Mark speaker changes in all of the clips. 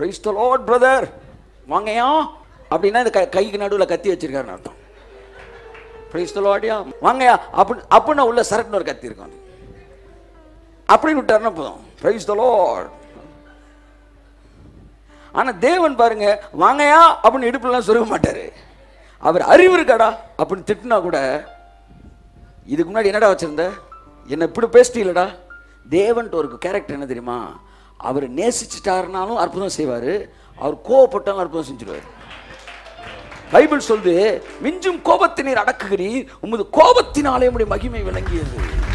Speaker 1: Price the lord brother வாங்கயா அப்படின்னா இந்த கைக்கு நடுவில் கத்தி வச்சிருக்காருன்னு அர்த்தம். பிரைஸ் தி லார்ட்யா வாங்கயா அப்படின்னு உள்ள சரக்குன்னு ஒரு கத்தி இருக்கும். அப்படின்னு விட்டாருன்னா போதும். Praise the lord. ஆனா தேவன் பாருங்க வாங்கயா அப்படின்னு இடுப்புலாம் சொல்ல மாட்டாரு. அவர் அறிவு இருக்காடா அப்படின்னு திட்டினா கூட இதுக்கு முன்னாடி என்னடா வச்சிருந்த, என்ன இப்படி பேசிட்டீங்களடா. தேவன்ட்டு ஒரு கேரக்டர் என்ன தெரியுமா, அவர் நேசிச்சுட்டாருனாலும் அற்புதம் செய்வார், அவர் கோவப்பட்டாலும் அற்புதம் செஞ்சிருவார். பைபிள் சொல்லுது, மிஞ்சும் கோபத்தினர் அடக்குகிறீர், உமது கோபத்தினாலே உம்முடைய மகிமை விளங்கியது.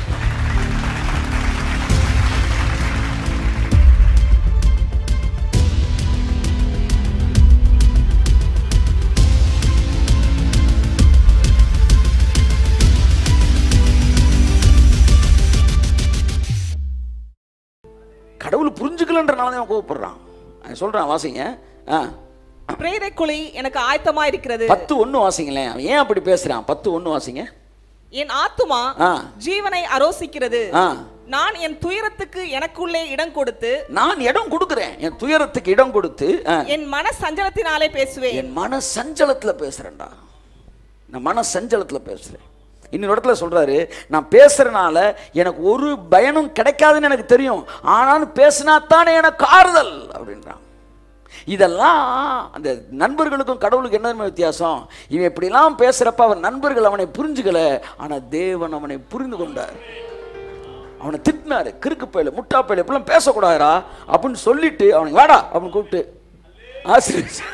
Speaker 1: கடவுள் புரிஞ்சுக்கலன்றனால தான் கோவப்படுறான். சொல்றான் வாசிங்க.
Speaker 2: பிரேத குழி எனக்கு ஆயத்தமா இருக்கிறது.
Speaker 1: 10:1 வாசிங்களேன். ஏன் அப்படி பேசுறான்? 10:1 வாசிங்க.
Speaker 2: என் ஆத்துமா ஜீவனை அரோசிக்கிறது, நான் என் துயரத்துக்கு எனக்குள்ளே இடம் கொடுத்து, நான் இடம் கொடுக்கிறேன், என் துயரத்துக்கு இடம் கொடுத்து என் மன சஞ்சலத்தினாலே பேசுவேன். என் மன சஞ்சலத்துல பேசுறேன்டா, நான் மன சஞ்சலத்துல பேசுறேன். இன்னொரு இடத்துல சொல்றாரு, நான் பேசுறதுனால எனக்கு ஒரு பயனும் கிடைக்காதுன்னு எனக்கு தெரியும், ஆனாலும் பேசினா தானே எனக்கு ஆறுதல் அப்படின்றான். இதெல்லாம் அந்த நண்பர்களுக்கும் கடவுளுக்கு என்ன வித்தியாசம்? இவன் இப்படிலாம் பேசுறப்ப அவன் நண்பர்கள் அவனை புரிஞ்சுக்கல, ஆனா தேவன் அவனை புரிந்து கொண்டார். அவனை திட்டினாரு, கிறுக்கு பயில முட்டா பயில இப்படிலாம் பேசக்கூடாதுரா அப்படின்னு சொல்லிட்டு அவனுக்கு வாடா அப்படின்னு கூப்பிட்டு ஆசிரியர்.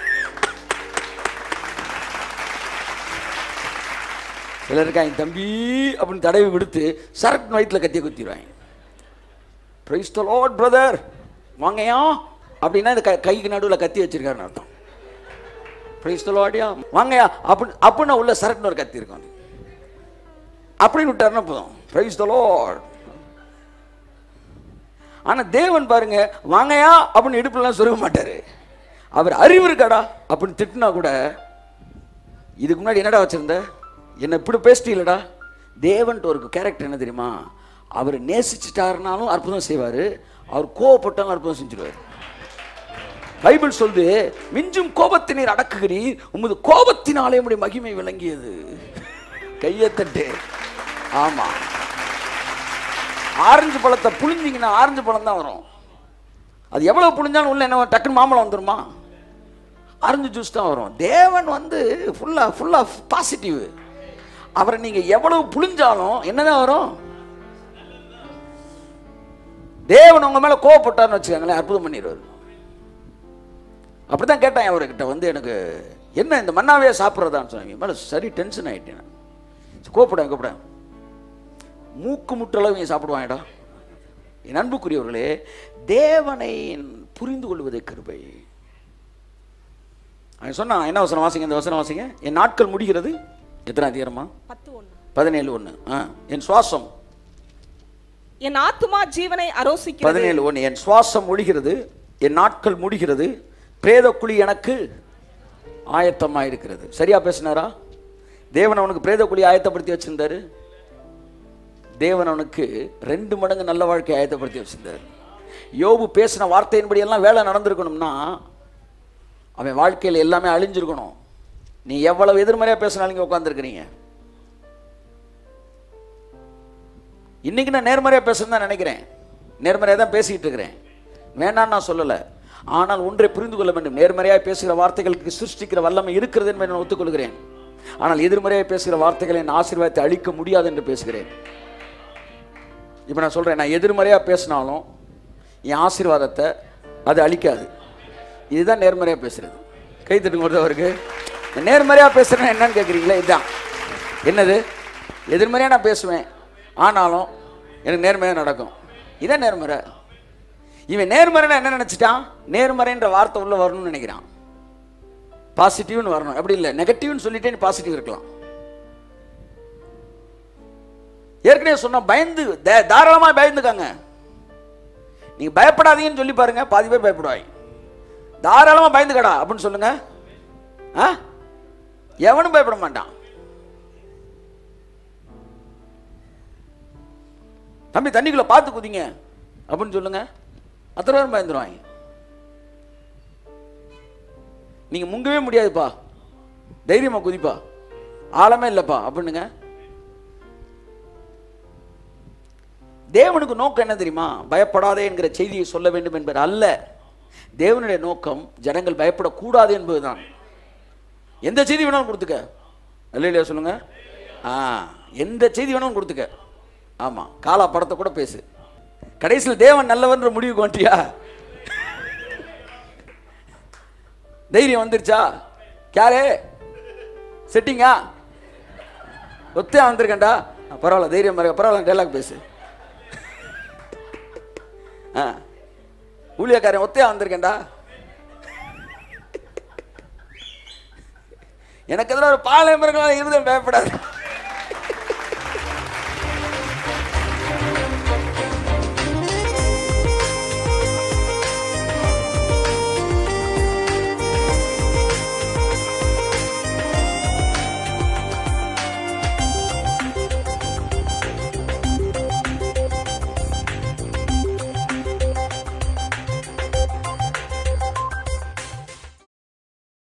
Speaker 2: சிலர் இருக்காங்க, தம்பி அப்படின்னு தடவி விடுத்து சரக்கு வயிற்றுல கத்திய குத்திடுவாங்க. பிரைஸ் தி லார்ட் பிரதர் வாங்கயா அப்படின்னா இந்த கைக்கு நடுவில் கத்தி வச்சிருக்காருன்னு அர்த்தம். பிரைஸ் தி லார்ட்யா வாங்கயா அப்படின்னு உள்ள சரக்குன்னு ஒரு கத்தி இருக்கும். அப்படின்னு விட்டாருன்னா போதும். Praise the lord. ஆனா தேவன் பாருங்க வாங்கயா அப்படின்னு இடுப்புலாம் சொல்ல மாட்டாரு. அவர் அறிவு இருக்காடா அப்படின்னு திட்டினா கூட இதுக்கு முன்னாடி என்னடா வச்சிருந்த, என்ன இப்படி பேசிட்டீங்களடா. தேவன்ட்டு ஒரு கேரக்டர் என்ன தெரியுமா, அவர் நேசிச்சுட்டாருனாலும் அற்புதம் செய்வார், அவர் கோவப்பட்டாலும் அற்புதம் செஞ்சிருவார். பைபிள் சொல்லுது, மிஞ்சும் கோபத்தினர் அடக்குகிறீர், உமது கோபத்தினாலே உம்முடைய மகிமை விளங்கியது. கையை தட்டு. ஆமா, ஆரஞ்சு பழத்தை புழிஞ்சிங்கன்னா ஆரஞ்சு பழம் தான் வரும். அது எவ்வளவு புழிஞ்சாலும் உள்ள என்ன டக்குன்னு மாம்பழம் வந்துருமா? ஆரஞ்சு ஜூஸ் தான் வரும். தேவன் வந்து ஃபுல்லா பாசிட்டிவ். அவரை நீங்க எவ்வளவு புழிஞ்சாலும் என்னதான் வரும்? தேவன் உங்க மேல கோவப்பட்டார்னு வச்சுக்கோங்களேன், அற்புதம் பண்ணிடுவார். அப்படித்தான் கேட்டேன் அவர்கிட்ட வந்து, எனக்கு என்ன இந்த மண்ணாவே சாப்பிட்றதான்னு சொன்னாங்க. மேலே சரி டென்ஷன் ஆகிட்டேன். கூப்பிட மூக்கு முட்டளவு சாப்பிடுவாங்கடா. என் அன்புக்குரியவர்களே, தேவனை புரிந்து கொள்வதே கிருபை. அவன் சொன்னான், என்ன வசனம் வாசிங்க, இந்த வசனம் வாசிங்க. என் நாட்கள் முடிகிறது, எத்தனை அதிகாரமா? 17:1. என் சுவாசம், என் ஆத்துமா ஜீவனை அரோசிக்கிறது.
Speaker 1: 17:1. என் சுவாசம் முடிகிறது, என் நாட்கள் முடிகிறது, பிரேத குழி எனக்கு ஆயத்தமாக இருக்கிறது. சரியா பேசினாரா? தேவன் அவனுக்கு பிரேத குழி ஆயத்தப்படுத்தி வச்சிருந்தாரு. தேவன் அவனுக்கு 2 மடங்கு நல்ல வாழ்க்கையை ஆயத்தப்படுத்தி வச்சிருந்தார். யோபு பேசின வார்த்தையின்படி எல்லாம் வேலை நடந்திருக்கணும்னா அவன் வாழ்க்கையில் எல்லாமே அழிஞ்சிருக்கணும். நீ எவ்வளவு எதிர்மறையா பேசினாலும் இங்கே உட்காந்துருக்கிறீங்க. இன்னைக்கு நான் நேர்மறையா பேசுறேன்னு தான் நினைக்கிறேன், நேர்மறையா தான் பேசிக்கிட்டு இருக்கிறேன், வேணான்னு நான் சொல்லலை. ஆனால் ஒன்றை புரிந்து கொள்ள வேண்டும், நேர்மறையாக பேசுகிற வார்த்தைகளுக்கு சிருஷ்டிக்கிற வல்லமை இருக்கிறது என்பதை நான் ஒத்துக்கொள்கிறேன். ஆனால் எதிர்மறையாக பேசுகிற வார்த்தைகளை என் ஆசீர்வாதத்தை அழிக்க முடியாது என்று பேசுகிறேன். இப்போ நான் சொல்கிறேன், நான் எதிர்மறையாக பேசினாலும் என் ஆசீர்வாதத்தை அது அழிக்காது. இதுதான் நேர்மறையாக பேசுறது. கை தட்டுங்க ஒருத்தவருக்கு. நேர்மறையாக பேசுகிறேன்னா என்னன்னு கேட்குறீங்களா? இதுதான். என்னது? எதிர்மறையாக நான் பேசுவேன், ஆனாலும் எனக்கு நேர்மையாக நடக்கும். இதான் நேர்மறை. இவன் நேர்மறைன்னா என்ன நினைச்சிட்டான்? நேர்மறைன்ற வார்த்தை உள்ள வரணும்னு நினைக்கிறான், பாசிட்டிவ்னு வரணும். அப்படி இல்லை, நெகட்டிவ்னு சொல்லிட்டே பாசிட்டிவ் இருக்கலாம். ஏற்கனவே சொன்ன பயந்து, தாராளமாக பயந்துக்காங்க. நீங்க பயப்படாதீங்கன்னு சொல்லி பாருங்க, பாதி பேர் பயப்படுவாங்க. தாராளமாக பயந்துக்கடா அப்படின்னு சொல்லுங்க, எவனும் பயப்பட மாட்டான். தம்பி தண்ணிக்குள்ள பார்த்து குதிங்க அப்படின்னு சொல்லுங்க, அத்தனை பேரும் பயந்துருவாங்க. நீங்க முங்கவே முடியாதுப்பா, தைரியமா குதிப்பா, ஆழமே இல்லப்பா அப்படின்னுங்க. தேவனுக்கு நோக்கம் என்ன தெரியுமா? பயப்படாதே என்கிற செய்தியை சொல்ல வேண்டும் என்பது அல்ல. தேவனுடைய நோக்கம் ஜனங்கள் பயப்படக்கூடாது என்பதுதான். எந்த செய்தி வேணாலும் கொடுத்துக்க, அல்லேலூயா சொல்லுங்க. எந்த செய்தி வேணாலும் கொடுத்துக்க. ஆமா, காலா படத்தை கூட பேசு. கடைசியில் தேவன் நல்லவன்ற முடிவுக்கு வந்துட்டியா? தைரியம் வந்துருச்சா? யாரே செட்டிங்கா ஒத்தே வந்திருக்கேன்டா, பரவாயில்ல, தைரியம் பரவாயில்ல, டைலாக் பேசு. ஊழியக்காரன் ஒத்தையா வந்திருக்கேன்டா, எனக்கு எதிராக ஒரு பாளையம் இருந்தேன், பயப்படாது.